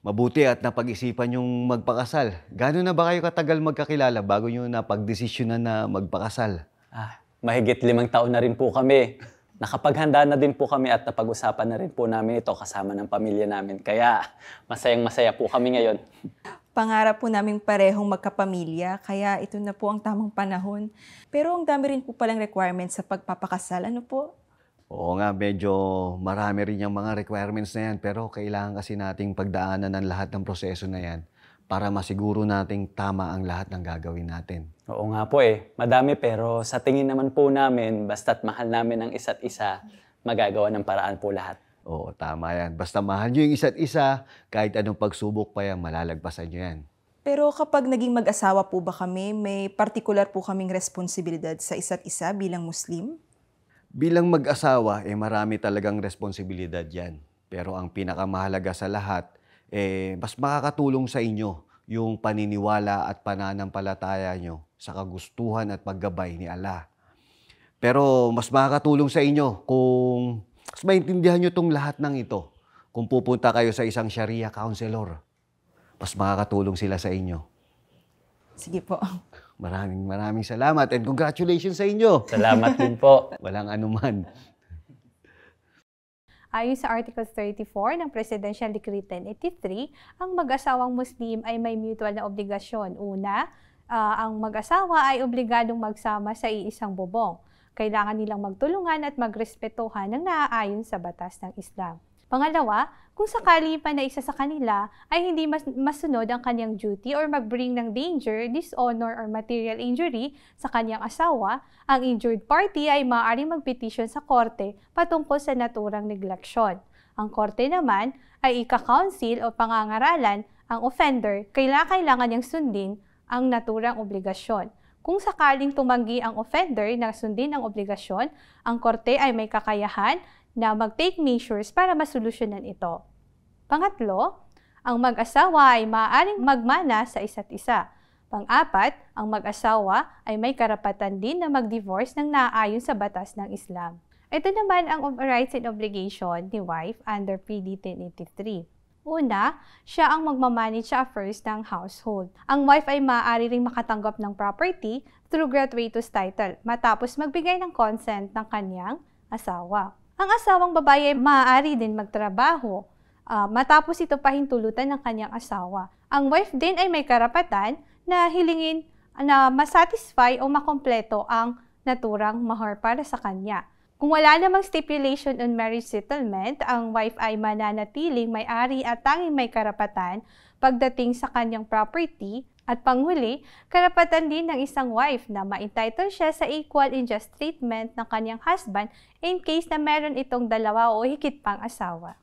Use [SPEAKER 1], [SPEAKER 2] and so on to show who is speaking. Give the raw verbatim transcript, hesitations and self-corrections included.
[SPEAKER 1] Mabuti at napag-isipan yung magpakasal. Gano'n na ba kayo katagal magkakilala bago nyo napagdesisyonan na magpakasal?
[SPEAKER 2] Ah, mahigit limang taon na rin po kami. Nakapaghanda na din po kami at napag-usapan na rin po namin ito kasama ng pamilya namin. Kaya masayang-masaya po kami ngayon.
[SPEAKER 3] Pangarap po namin parehong magkapamilya, kaya ito na po ang tamang panahon. Pero ang dami rin po palang requirements sa pagpapakasal. Ano po?
[SPEAKER 1] Oo nga, medyo marami rin yung mga requirements na yan, pero kailangan kasi nating pagdaanan ng lahat ng proseso na yan para masiguro nating tama ang lahat ng gagawin natin.
[SPEAKER 2] Oo nga po eh, madami pero sa tingin naman po namin, basta't mahal namin ang isa't isa, magagawa ng paraan po lahat.
[SPEAKER 1] Oo, tama yan. Basta mahal nyo yung isa't isa, kahit anong pagsubok pa yan, malalagpasan nyo yan.
[SPEAKER 3] Pero kapag naging mag-asawa po ba kami, may particular po kaming responsibilidad sa isa't isa bilang Muslim?
[SPEAKER 1] Bilang mag-asawa, eh marami talagang responsibilidad yan. Pero ang pinakamahalaga sa lahat, eh mas makakatulong sa inyo yung paniniwala at pananampalataya nyo sa kagustuhan at paggabay ni Allah. Pero mas makakatulong sa inyo kung mas maintindihan nyo itong lahat ng ito. Kung pupunta kayo sa isang Sharia counselor, mas makakatulong sila sa inyo.
[SPEAKER 3] Sige po.
[SPEAKER 1] Maraming maraming salamat and congratulations sa inyo.
[SPEAKER 2] Salamat din po.
[SPEAKER 1] Walang anuman.
[SPEAKER 4] Ayon sa Article thirty-four ng Presidential Decree ten eighty-three, ang mag-asawang Muslim ay may mutual na obligasyon. Una, uh, ang mag-asawa ay obligadong magsama sa iisang bubong. Kailangan nilang magtulungan at magrespetuhan ng naaayon sa batas ng Islam. Pangalawa, kung sakali pa na isa sa kanila ay hindi mas masunod ang kanyang duty or mag-bring ng danger, dishonor, or material injury sa kanyang asawa, ang injured party ay maaaring magpetisyon sa korte patungkol sa naturang negleksyon. Ang korte naman ay ika-counsel o pangangaralan ang offender, kailangan kailangan niyang sundin ang naturang obligasyon. Kung sakaling tumanggi ang offender na sundin ang obligasyon, ang korte ay may kakayahan na mag-take measures para masolusyonan ito. Pangatlo, ang mag-asawa ay maaaring magmana sa isa't isa. Pang-apat, ang mag-asawa ay may karapatan din na mag-divorce ng naaayon sa batas ng Islam. Ito naman ang rights and obligation ni wife under P D ten eighty-three. Una, siya ang magmamanage sa affairs ng household. Ang wife ay maaari ring makatanggap ng property through gratuitous title matapos magbigay ng consent ng kanyang asawa. Ang asawang babae ay maaari din magtrabaho uh, matapos ito pahintulutan ng kanyang asawa. Ang wife din ay may karapatan na hilingin na masatisfy o makompleto ang naturang mahar para sa kanya. Kung wala namang stipulation on marriage settlement, ang wife ay mananatiling may-ari at tanging may karapatan pagdating sa kanyang property. At panghuli, karapatan din ng isang wife na ma-entitle siya sa equal and just treatment ng kanyang husband in case na meron itong dalawa o higit pang asawa.